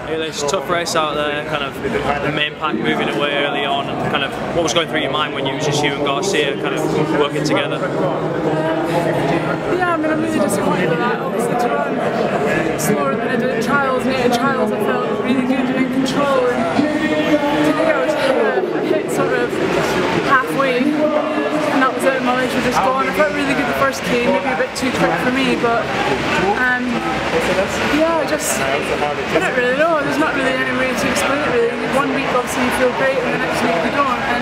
Eilish, tough race out there, kind of the main pack moving away early on, and kind of what was going through your mind when it was just you and Garcia kind of working together? Yeah, I mean, I'm really disappointed with that. Obviously, to run slower than I did at trials, and at trials I felt really good and in control. And today I hit sort of halfway, and that was it. My legs were just gone. I felt really good the first K, maybe a bit too quick for me, but yeah, I don't really know. There's not really any way to explain it really. One week obviously you feel great, and the next week you don't. And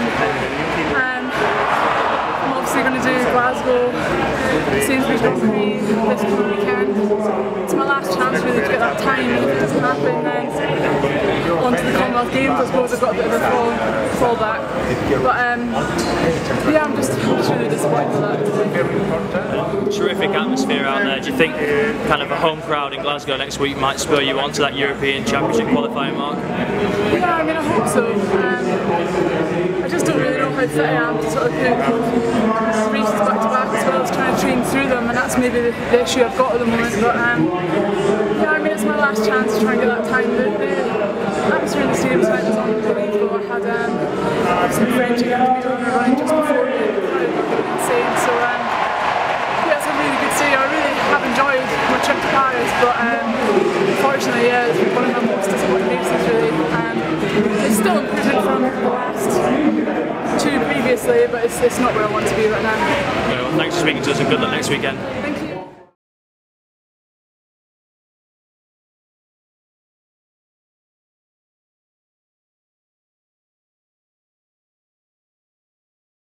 I'm obviously going to do Glasgow, Sainsbury's Grand Prix this coming weekend. It's my last chance really to get that time. If it doesn't happen, then on to the Commonwealth Games. I suppose I've got a bit of a fallback. But yeah, I'm just really disappointed with that. Terrific atmosphere out there. Do you think kind of a home crowd in Glasgow next week might spur you on to that European Championship qualifying mark? Yeah, I mean, I hope so. I just don't really know how fit I am to sort of put races back to back as well as trying to train through them, and that's maybe the issue I've got at the moment. But yeah, I mean, it's my last chance to try and get that time. The atmosphere in the stadium tonight was unbelievable. I had some French who had to be running just before me. Insane. So yeah, it's a really good day. I really have enjoyed my trip to Paris, but unfortunately, yeah, it's one of my most disappointing races really. It's still improvement from the last two previously, but it's not where I want to be right now. Well, thanks for speaking to us and good luck next weekend.